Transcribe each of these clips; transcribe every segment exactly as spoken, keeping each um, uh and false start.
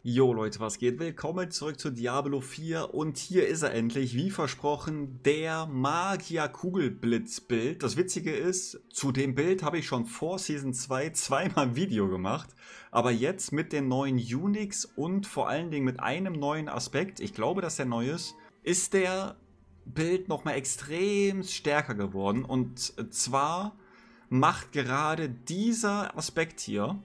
Jo Leute, was geht? Willkommen zurück zu Diablo vier und hier ist er endlich, wie versprochen, der Magier-Kugelblitz-Bild. Das Witzige ist, zu dem Bild habe ich schon vor Season zwei zweimal ein Video gemacht, aber jetzt mit den neuen Unix und vor allen Dingen mit einem neuen Aspekt, ich glaube, dass der neu ist, ist der Bild nochmal extrem stärker geworden und zwar macht gerade dieser Aspekt hier,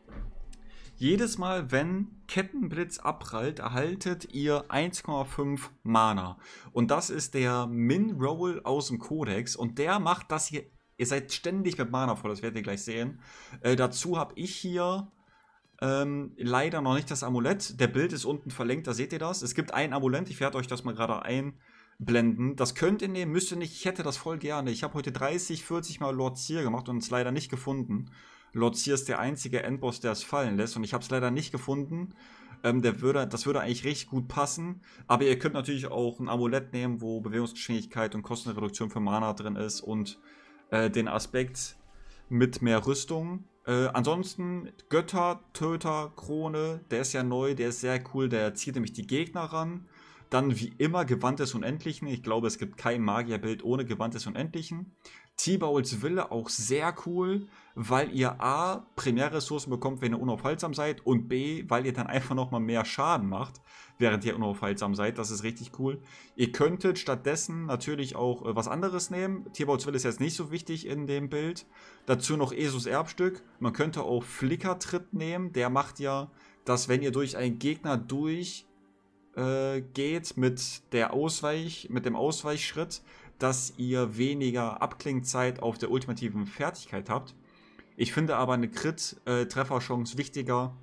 jedes Mal, wenn Kettenblitz abprallt, erhaltet ihr eins Komma fünf Mana. Und das ist der Min-Roll aus dem Kodex. Und der macht das hier. Ihr seid ständig mit Mana voll, das werdet ihr gleich sehen. Äh, dazu habe ich hier ähm, leider noch nicht das Amulett. Der Bild ist unten verlinkt, da seht ihr das. Es gibt ein Amulett, ich werde euch das mal gerade einblenden. Das könnt ihr nehmen, müsst ihr nicht. Ich hätte das voll gerne. Ich habe heute dreißig, vierzig Mal Lord Seer gemacht und es leider nicht gefunden. Lord Seer ist der einzige Endboss, der es fallen lässt und ich habe es leider nicht gefunden. Ähm, der würde, das würde eigentlich richtig gut passen, aber ihr könnt natürlich auch ein Amulett nehmen, wo Bewegungsgeschwindigkeit und Kostenreduktion für Mana drin ist und äh, den Aspekt mit mehr Rüstung. Äh, ansonsten Götter, Töter, Krone, der ist ja neu, der ist sehr cool, der zieht nämlich die Gegner ran. Dann wie immer Gewand des Unendlichen, ich glaube es gibt kein Magierbild ohne Gewand des Unendlichen. Tibauls Wille auch sehr cool, weil ihr A, Primärressourcen bekommt, wenn ihr unaufhaltsam seid und B, weil ihr dann einfach nochmal mehr Schaden macht, während ihr unaufhaltsam seid. Das ist richtig cool. Ihr könntet stattdessen natürlich auch äh, was anderes nehmen. Tibauls Wille ist jetzt nicht so wichtig in dem Bild. Dazu noch Esus Erbstück. Man könnte auch Flickertritt nehmen. Der macht ja, dass wenn ihr durch einen Gegner durch äh, geht mit der Ausweich, mit dem Ausweichschritt, dass ihr weniger Abklingzeit auf der ultimativen Fertigkeit habt. Ich finde aber eine Crit-Trefferchance wichtiger,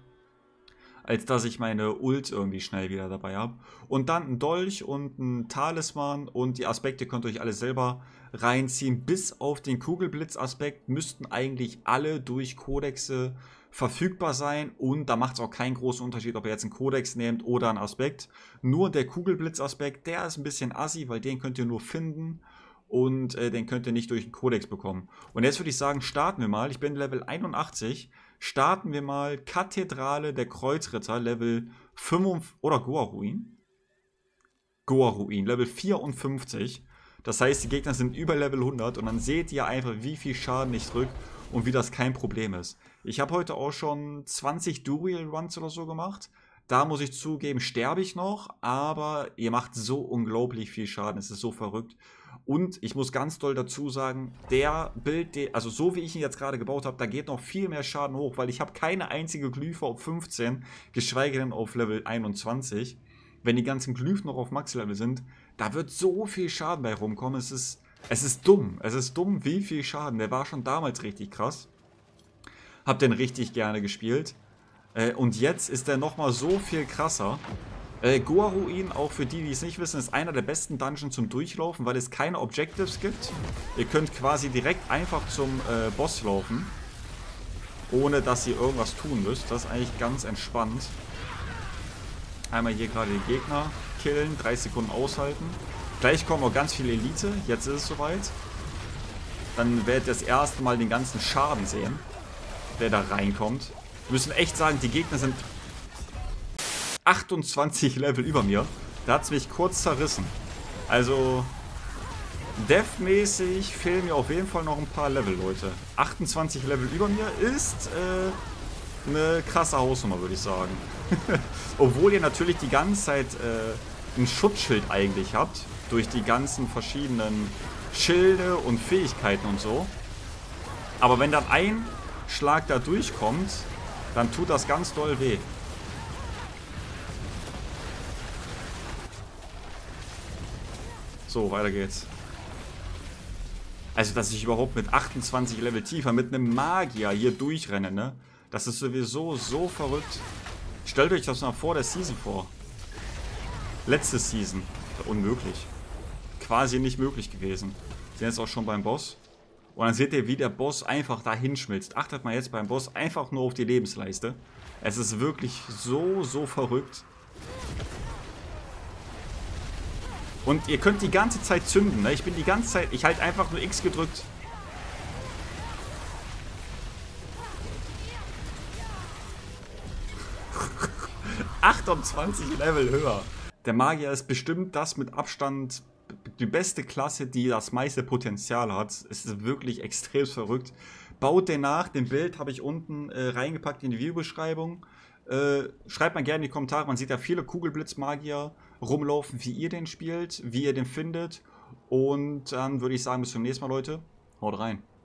als dass ich meine Ult irgendwie schnell wieder dabei habe. Und dann ein Dolch und ein Talisman und die Aspekte könnt ihr euch alle selber reinziehen. Bis auf den Kugelblitz-Aspekt müssten eigentlich alle durch Kodexe verfügbar sein und da macht es auch keinen großen Unterschied, ob ihr jetzt einen Kodex nehmt oder einen Aspekt. Nur der Kugelblitz-Aspekt, der ist ein bisschen assi, weil den könnt ihr nur finden und äh, den könnt ihr nicht durch einen Kodex bekommen. Und jetzt würde ich sagen, starten wir mal. Ich bin Level einundachtzig. Starten wir mal Kathedrale der Kreuzritter, Level fünf oder Goa-Ruin. Goa-Ruin, Level vierundfünfzig. Das heißt, die Gegner sind über Level hundert und dann seht ihr einfach, wie viel Schaden ich drücke und wie das kein Problem ist. Ich habe heute auch schon zwanzig Duriel-Runs oder so gemacht. Da muss ich zugeben, sterbe ich noch, aber ihr macht so unglaublich viel Schaden. Es ist so verrückt. Und ich muss ganz doll dazu sagen, der Bild, also so wie ich ihn jetzt gerade gebaut habe, da geht noch viel mehr Schaden hoch, weil ich habe keine einzige Glyphe auf fünfzehn, geschweige denn auf Level einundzwanzig. Wenn die ganzen Glyphen noch auf Max-Level sind, da wird so viel Schaden bei rumkommen. Es ist, es ist dumm. Es ist dumm, wie viel Schaden. Der war schon damals richtig krass. Hab den richtig gerne gespielt. Äh, und jetzt ist der nochmal so viel krasser. Äh, Goa-Ruin, auch für die, die es nicht wissen, ist einer der besten Dungeons zum Durchlaufen, weil es keine Objectives gibt. Ihr könnt quasi direkt einfach zum äh, Boss laufen, ohne dass ihr irgendwas tun müsst. Das ist eigentlich ganz entspannt. Einmal hier gerade die Gegner killen, dreißig Sekunden aushalten. Gleich kommen auch ganz viele Elite, jetzt ist es soweit. Dann werdet ihr das erste Mal den ganzen Schaden sehen, der da reinkommt. Wir müssen echt sagen, die Gegner sind achtundzwanzig Level über mir. Da hat es mich kurz zerrissen. Also, Dev-mäßig fehlen mir auf jeden Fall noch ein paar Level, Leute. achtundzwanzig Level über mir ist äh, eine krasse Hausnummer, würde ich sagen. Obwohl ihr natürlich die ganze Zeit äh, ein Schutzschild eigentlich habt. Durch die ganzen verschiedenen Schilde und Fähigkeiten und so. Aber wenn dann ein Schlag da durchkommt, dann tut das ganz doll weh. So, weiter geht's. Also, dass ich überhaupt mit achtundzwanzig Level tiefer, mit einem Magier hier durchrenne, ne? Das ist sowieso so verrückt. Stellt euch das mal vor der Season vor. Letzte Season. Unmöglich. Quasi nicht möglich gewesen. Sind jetzt auch schon beim Boss. Und dann seht ihr, wie der Boss einfach dahin schmilzt. Achtet mal jetzt beim Boss einfach nur auf die Lebensleiste. Es ist wirklich so, so verrückt. Und ihr könnt die ganze Zeit zünden, ne? Ich bin die ganze Zeit, ich halte einfach nur X gedrückt. achtundzwanzig Level höher. Der Magier ist bestimmt das mit Abstand die beste Klasse, die das meiste Potenzial hat. Es ist wirklich extrem verrückt. Baut den nach. Den Bild habe ich unten äh, reingepackt in die Videobeschreibung. Äh, schreibt mal gerne in die Kommentare. Man sieht ja viele Kugelblitz-Magier rumlaufen, wie ihr den spielt, wie ihr den findet. Und dann würde ich sagen, bis zum nächsten Mal, Leute. Haut rein.